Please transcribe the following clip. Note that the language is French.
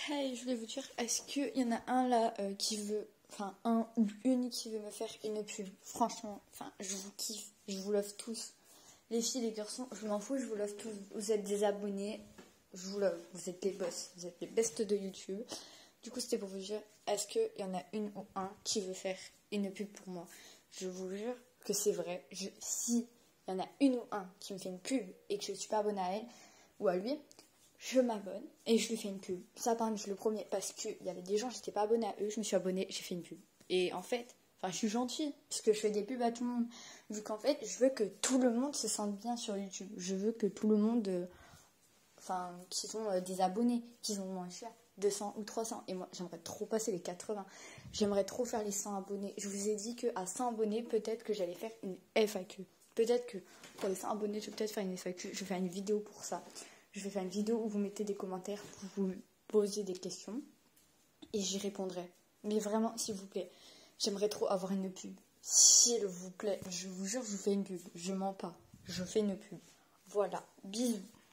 Hey, je voulais vous dire, est-ce qu'il y en a un là qui veut, enfin un ou une qui veut me faire une pub? Franchement, enfin je vous kiffe, je vous love tous. Les filles, les garçons, je m'en fous, je vous love tous. Vous êtes des abonnés, je vous love, vous êtes les boss, vous êtes les bestes de YouTube. Du coup, c'était pour vous dire, est-ce qu'il y en a une ou un qui veut faire une pub pour moi? Je vous jure que c'est vrai. Si il y en a une ou un qui me fait une pub et que je ne suis pas abonnée à elle ou à lui, je m'abonne et je lui fais une pub. Ça, par exemple, je le promets, parce qu'il y avait des gens, j'étais pas abonnée à eux, je me suis abonnée, j'ai fait une pub. Et en fait, enfin, je suis gentille, parce que je fais des pubs à tout le monde. Vu qu'en fait, je veux que tout le monde se sente bien sur YouTube. Je veux que tout le monde, enfin, qui sont des abonnés, qu'ils ont moins cher, 200 ou 300. Et moi, j'aimerais trop passer les 80. J'aimerais trop faire les 100 abonnés. Je vous ai dit qu'à 100 abonnés, peut-être que j'allais faire une FAQ. Peut-être que pour les 100 abonnés, je vais peut-être faire une FAQ. Je vais faire une vidéo pour ça. Je vais faire une vidéo où vous mettez des commentaires, vous posez des questions et j'y répondrai. Mais vraiment, s'il vous plaît, j'aimerais trop avoir une pub. S'il vous plaît, je vous jure, je vous fais une pub. Je mens pas. Je fais une pub. Voilà. Bisous.